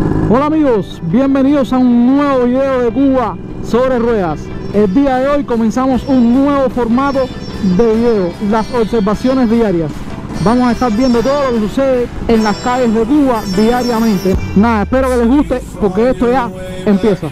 Hola amigos, bienvenidos a un nuevo video de Cuba sobre ruedas. El día de hoy comenzamos un nuevo formato de video, las observaciones diarias. Vamos a estar viendo todo lo que sucede en las calles de Cuba diariamente. Nada, espero que les guste porque esto ya empieza.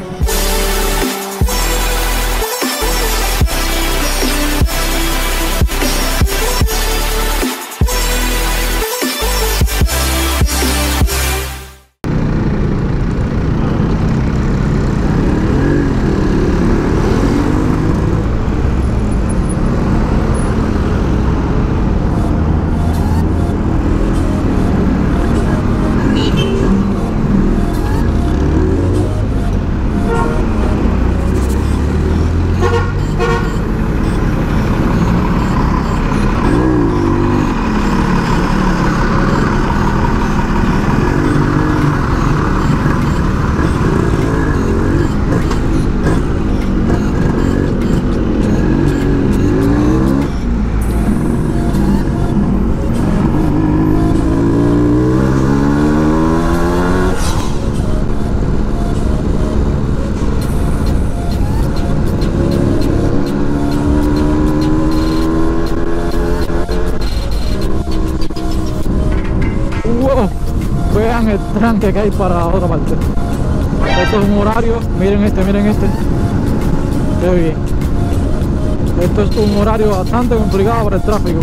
Vean el tranque que hay para la otra parte. Esto es un horario, miren este. Qué bien. Esto es un horario bastante complicado para el tráfico.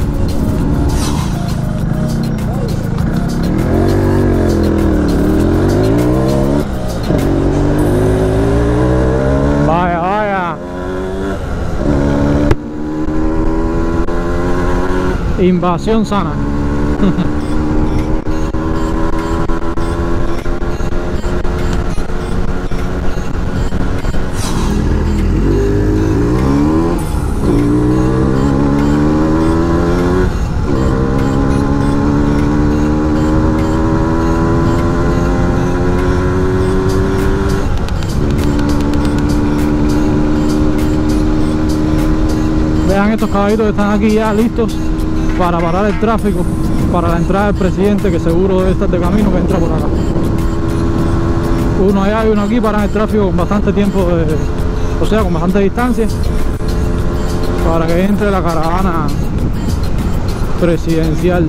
Vaya. Invasión sana. Vean estos caballitos que están aquí ya listos para parar el tráfico para la entrada del presidente, que seguro debe estar de camino, que entra por acá. Uno allá y uno aquí paran el tráfico con bastante tiempo, o sea, con bastante distancia, para que entre la caravana presidencial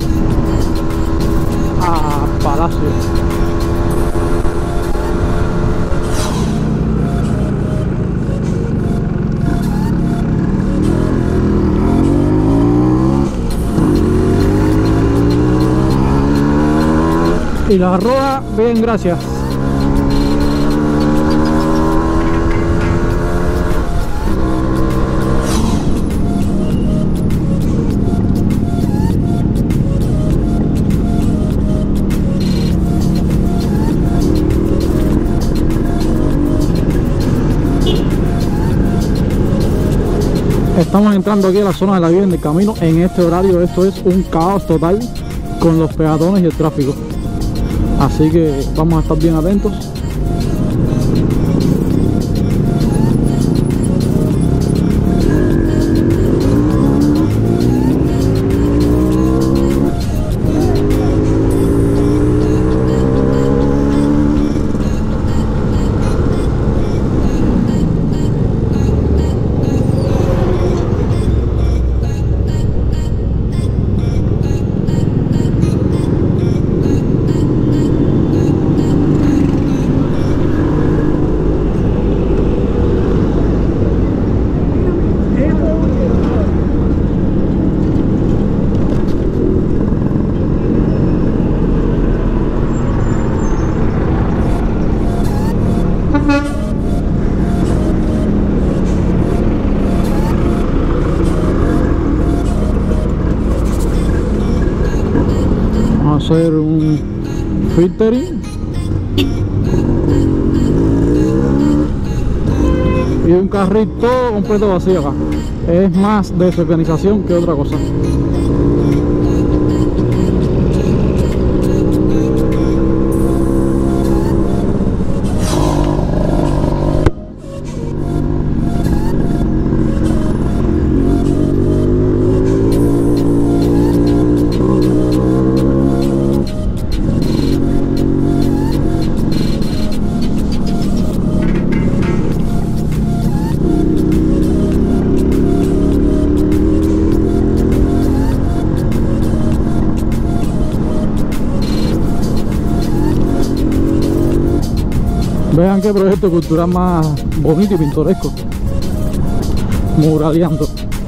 a Palacio. Y la roda, bien, gracias. Estamos entrando aquí a la zona de la vía del camino en este horario. Esto es un caos total con los peatones y el tráfico. Así que vamos a estar bien atentos. Hacer un filtering y un carril todo completo vacío acá. Es más desorganización que otra cosa. Vean qué proyecto cultural más bonito y pintoresco. Muraleando.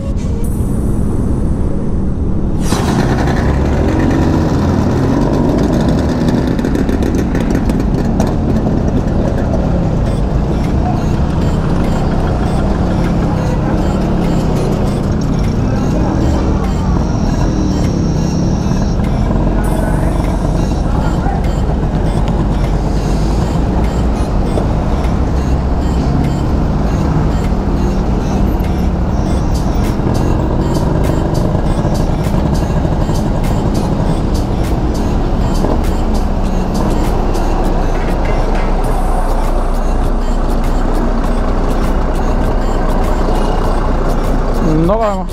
No vemos.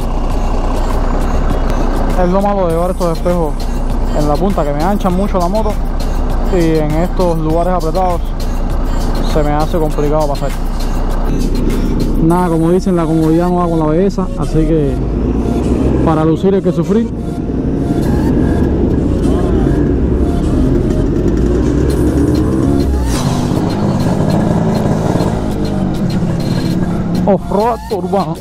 Es lo malo de llevar estos espejos en la punta, que me anchan mucho la moto, y en estos lugares apretados se me hace complicado pasar. Nada, como dicen, la comodidad no va con la belleza, así que para lucir hay que sufrir. Off-road urbano.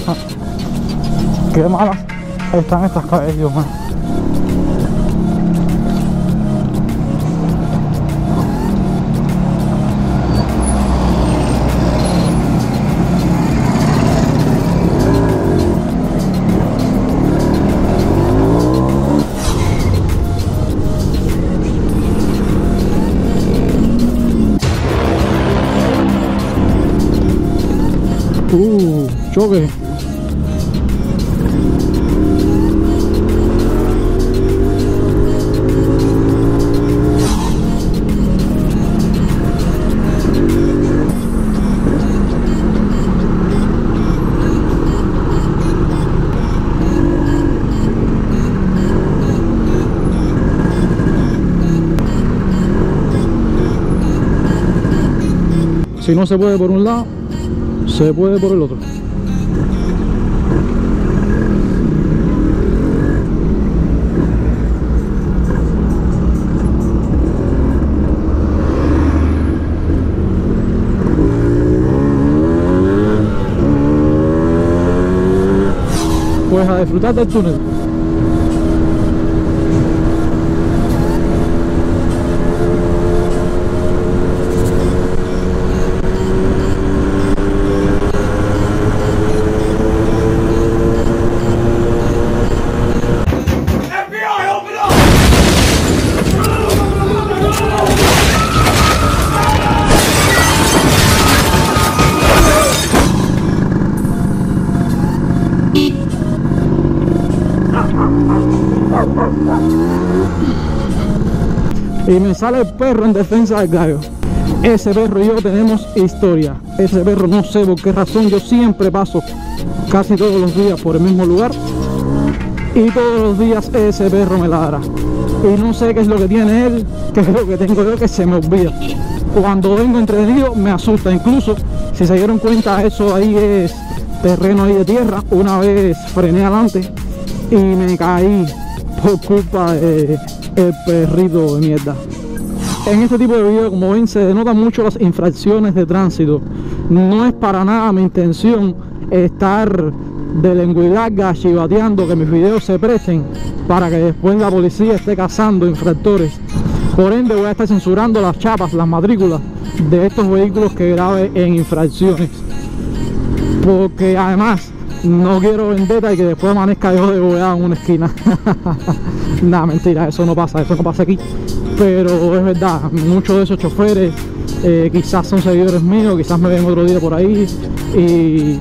Qué malas están estas calles, Dios mío. Choque. Si no se puede por un lado, se puede por el otro. Pues a disfrutar del túnel. Y me sale el perro en defensa del gallo. Ese perro y yo tenemos historia. Ese perro, no sé por qué razón, yo siempre paso casi todos los días por el mismo lugar, y todos los días ese perro me ladra. Y no sé qué es lo que tiene él, qué es lo que tengo yo, que se me olvida. Cuando vengo entretenido me asusta. Incluso, si se dieron cuenta, eso ahí es terreno ahí de tierra. Una vez frené adelante y me caí por culpa de el perrito de mierda. En este tipo de videos, como ven, se denotan mucho las infracciones de tránsito. No es para nada mi intención estar de lengua larga chivateando, que mis videos se presten para que después la policía esté cazando infractores. Por ende, voy a estar censurando las chapas, las matrículas de estos vehículos que grabe en infracciones, porque además no quiero vendetta y que después amanezca yo de bobeada en una esquina. Nada, mentira, eso no pasa aquí. Pero es verdad, muchos de esos choferes quizás son seguidores míos, quizás me ven otro día por ahí, y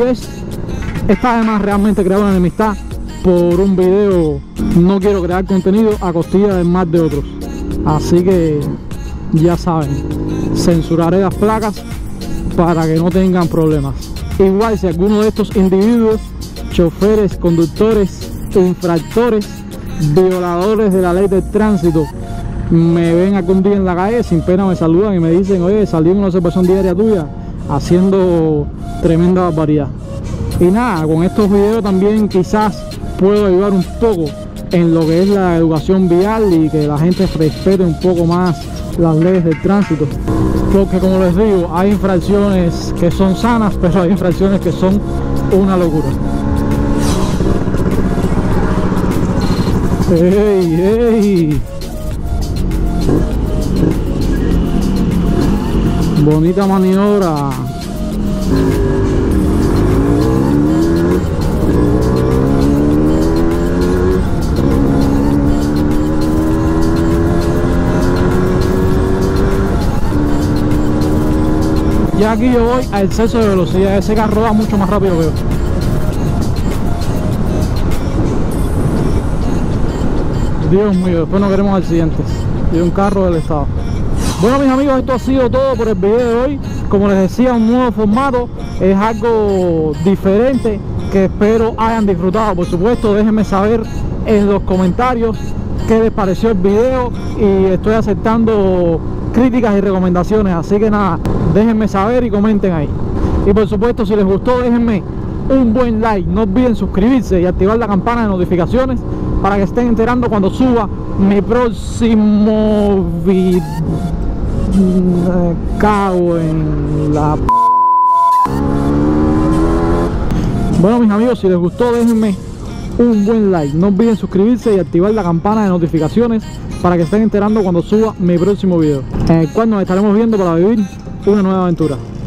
está además realmente crear una enemistad por un video. No quiero crear contenido a costilla del mal de otros, así que ya saben, censuraré las placas para que no tengan problemas. Igual, si alguno de estos individuos, choferes, conductores, infractores, violadores de la ley del tránsito, me ven algún día en la calle, sin pena me saludan y me dicen: oye, salí en una observación diaria tuya haciendo tremenda barbaridad. Y nada, con estos videos también quizás puedo ayudar un poco en lo que es la educación vial y que la gente respete un poco más las leyes del tránsito, porque como les digo, hay infracciones que son sanas, pero hay infracciones que son una locura. ¡Ey, ey! Bonita maniobra. Ya aquí yo voy a exceso de velocidad. Ese carro va mucho más rápido que yo. Dios mío, después no queremos accidentes. Y un carro del estado. Bueno, mis amigos, esto ha sido todo por el video de hoy. Como les decía, un nuevo formato. Es algo diferente que espero hayan disfrutado. Por supuesto, déjenme saber en los comentarios qué les pareció el video. Y estoy aceptando críticas y recomendaciones. Así que nada, déjenme saber y comenten ahí. Y por supuesto, si les gustó, déjenme un buen like. No olviden suscribirse y activar la campana de notificaciones para que estén enterando cuando suba mi próximo video. Cago en la... Bueno, mis amigos, si les gustó, déjenme un buen like. No olviden suscribirse y activar la campana de notificaciones para que estén enterando cuando suba mi próximo video, en el cual nos estaremos viendo para vivir una nueva aventura.